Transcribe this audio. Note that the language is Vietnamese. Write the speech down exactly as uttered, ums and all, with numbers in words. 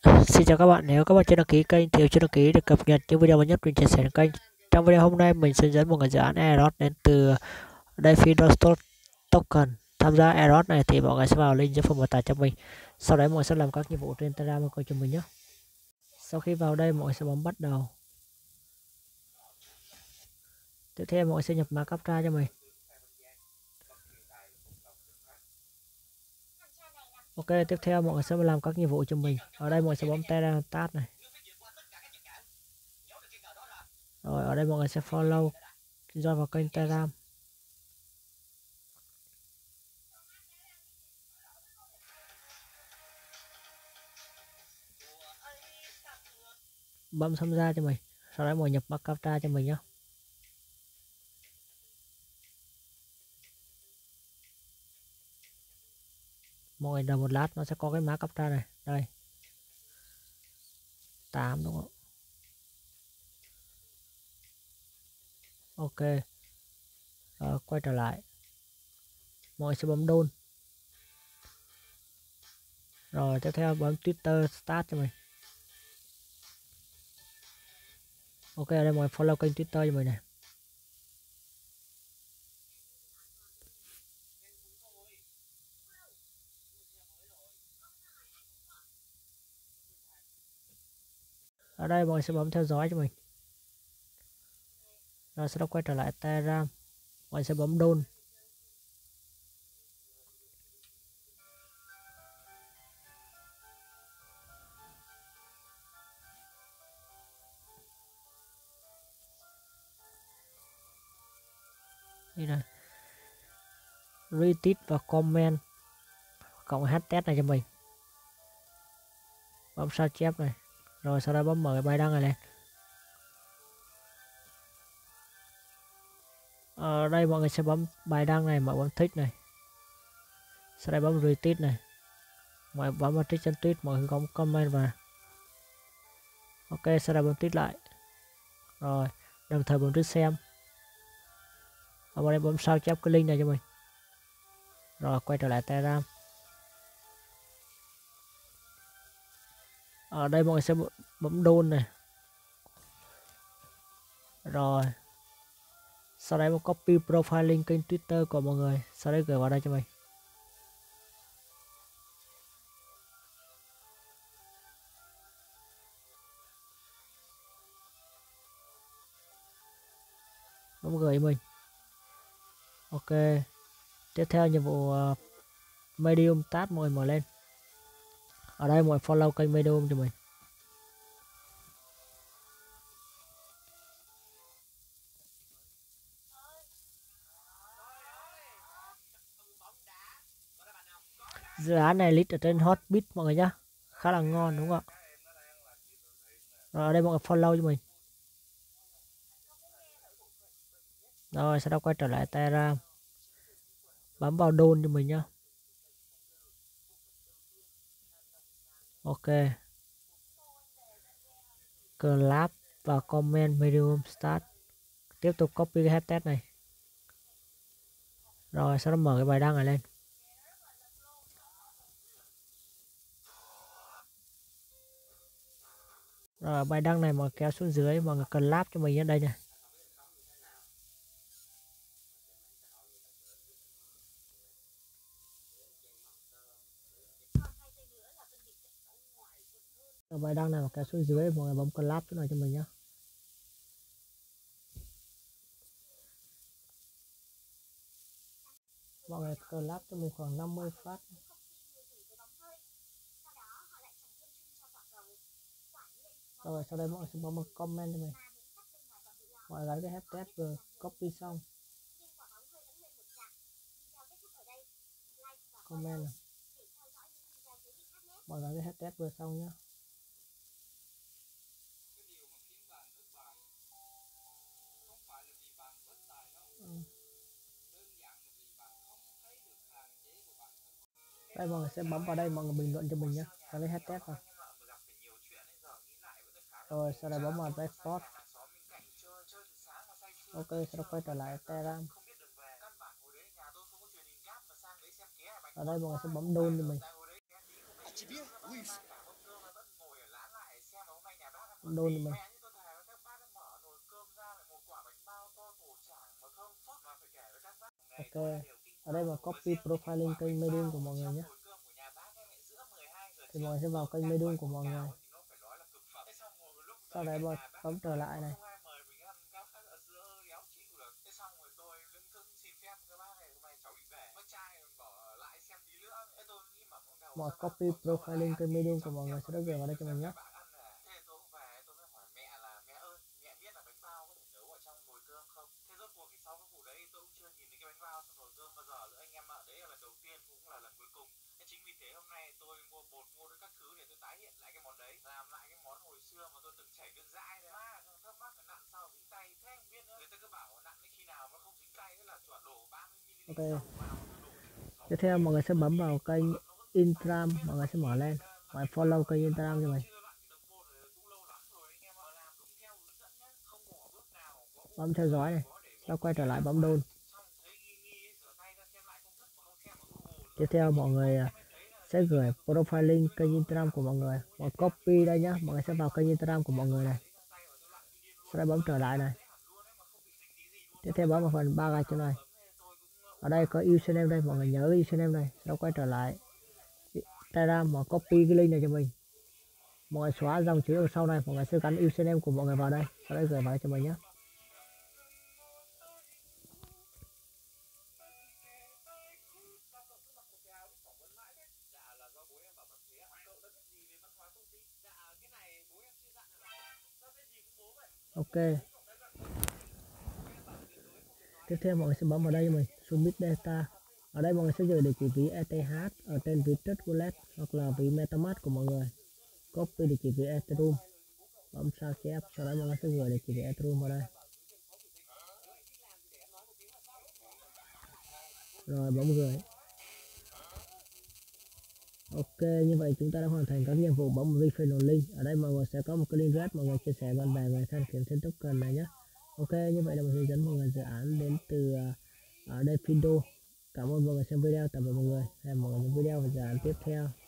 Xin chào các bạn, nếu các bạn chưa đăng ký kênh thì chưa đăng ký để cập nhật những video mới nhất mình chia sẻ trên kênh. Trong video hôm nay mình sẽ dẫn một cái dự án Aeros đến từ DeFi Dostot Token. Tham gia Aeros này thì mọi người sẽ vào link dưới phần mô tả cho mình. Sau đấy mọi người sẽ làm các nhiệm vụ trên Telegram của chúng mình nhé. Sau khi vào đây mọi người sẽ bấm bắt đầu. Tiếp theo mọi người sẽ nhập mã captcha cho mình. Ok, tiếp theo mọi người sẽ làm các nhiệm vụ cho mình. Ở đây mọi người sẽ bấm Telegram Start này. Rồi ở đây mọi người sẽ follow join vào kênh Telegram. Bấm tham gia cho mình. Sau đấy mọi người nhập mã captcha cho mình nhé. Mọi người đợi một lát nó sẽ có cái mã captcha này. Đây. tám đúng không? Ok. Rồi, quay trở lại. Mọi người sẽ bấm đôn. Rồi tiếp theo bấm Twitter start cho mình. Ok, ở đây mọi người follow kênh Twitter cho mình này. Ở đây mọi người sẽ bấm theo dõi cho mình. Rồi sau đó quay trở lại Telegram. Mọi người sẽ bấm đôn. Đây này. Retweet và comment cộng hashtag này cho mình. Bấm sao chép này. Rồi sau đó bấm mở cái bài đăng này lên. Ở đây mọi người sẽ bấm bài đăng này, mọi người bấm thích này. Sau đây bấm retweet này. Mọi người bấm vào trích chân tweet, mọi người có comment vào. Ok, sau đó bấm tweet lại. Rồi, đồng thời bấm tweet xem. Ở đây bấm sao chép cái link này cho mình. Rồi quay trở lại Telegram. Ở đây mọi người sẽ bấm đôn này. Rồi sau đấy một copy profile link kênh Twitter của mọi người, sau đấy gửi vào đây cho mình. Bấm gửi mình. Ok, tiếp theo nhiệm vụ uh, Medium task mọi người mở lên. Ở đây mọi người follow kênh Medium cho mình. Dự án này list ở trên Hotbit mọi người nhá, khá là ngon đúng không ạ? Rồi ở đây mọi người follow cho mình. Rồi sau đó quay trở lại Telegram, bấm vào đôn cho mình nhá. Ok, collab và comment Medium start. Tiếp tục copy cái hashtag này. Rồi sau đó mở cái bài đăng này lên. Rồi bài đăng này mà kéo xuống dưới, mọi người cần láp cho mình ở đây này. Rồi bài đăng này mà kéo xuống dưới, mọi người bấm cần láp chỗ này cho mình nhé. Mọi người cần láp cho mình khoảng năm mươi phát. Rồi sau đây mọi người sẽ bấm một comment cho mình. Mọi người gắn cái hashtag vừa copy xong. Comment này. Mọi người gắn cái hashtag vừa xong nhé. Ừ. Đây mọi người sẽ bấm vào đây, mọi người bình luận cho mình nhé, gắn cái hashtag vào. Rồi sau đây bấm vào report. Ok, sau đó quay trở lại Telegram. Ở đây mọi người sẽ bấm đôn cho mình. bấm đôn cho mình. Ok, ở đây mà copy profile link kênh Medium của mọi người nhé. Thì mọi người sẽ vào kênh Medium của mọi người. Sau đấy bật bấm trở lại này. Mọi copy profile link kênh Medium của mọi người sẽ được gửi vào đây cho mình nhé. Ok. Tiếp theo mọi người sẽ bấm vào kênh Instagram, mọi người sẽ mở lên, mọi người follow kênh Instagram cho mình. Bấm theo dõi này, sau quay trở lại bấm đôn. Tiếp theo mọi người sẽ gửi profile link kênh Instagram của mọi người, mọi copy đây nhá, mọi người sẽ vào kênh Instagram của mọi người này. Sau đó bấm trở lại này. Tiếp theo bấm vào phần ba gạch chỗ này. Ở đây có username đây, mọi người nhớ cái username này. Sau đó quay trở lại Telegram, mọi copy cái link này cho mình. Mọi người xóa dòng chữ ở sau này, mọi người sẽ gắn username của mọi người vào đây, sau đó gửi vào cho mình nhé. Ok. Tiếp theo mọi người sẽ bấm vào đây cho mình, submit data. Ở đây mọi người sẽ gửi địa chỉ ví e tê hát ở trên ví Trust Wallet hoặc là ví MetaMask của mọi người. Copy địa chỉ ví Ethereum, bấm sao chép, sau đó mọi người sẽ gửi địa chỉ ví Ethereum vào đây. Rồi bấm gửi. Ok, như vậy chúng ta đã hoàn thành các nhiệm vụ bấm referral link. Ở đây mọi người sẽ có một cái link rác, mọi người chia sẻ bạn bè người thân kiếm thêm token này nhé. Ok, như vậy là mình hướng dẫn mọi người dự án đến từ ở đây Findo. Cảm ơn mọi người xem video, tạm biệt mọi người. Hẹn mọi người những video về dự án tiếp theo.